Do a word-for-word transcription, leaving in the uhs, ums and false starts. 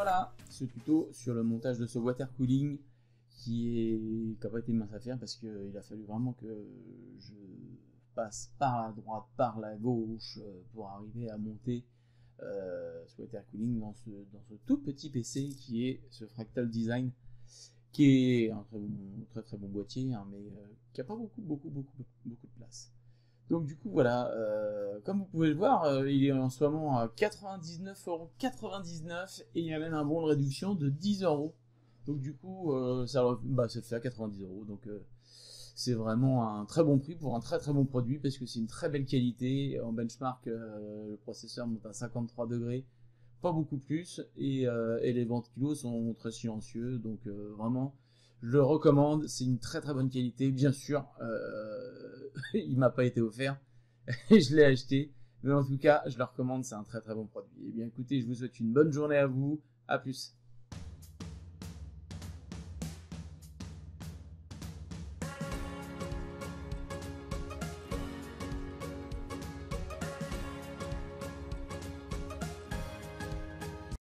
voilà ce tuto sur le montage de ce water cooling qui est qui n'a pas été mince à faire parce qu'il a fallu vraiment que je passe par la droite, par la gauche pour arriver à monter euh, ce water cooling dans ce, dans ce tout petit P C qui est ce Fractal Design, qui est un très bon, très très bon boîtier, hein, mais euh, qui n'a pas beaucoup beaucoup beaucoup beaucoup de place. Donc du coup voilà, euh, comme vous pouvez le voir, euh, il est en ce moment à quatre-vingt-dix-neuf euros quatre-vingt-dix-neuf et il y a même un bon de réduction de dix euros. Donc du coup, euh, ça, bah, ça fait à quatre-vingt-dix euros. Donc euh, c'est vraiment un très bon prix pour un très très bon produit parce que c'est une très belle qualité. En benchmark, euh, le processeur monte à cinquante-trois degrés, pas beaucoup plus, et, euh, et les ventilos sont très silencieux. Donc euh, vraiment, je le recommande, c'est une très très bonne qualité. Bien sûr, euh, il m'a pas été offert, je l'ai acheté, mais en tout cas, je le recommande, c'est un très très bon produit. Et bien écoutez, je vous souhaite une bonne journée à vous, à plus.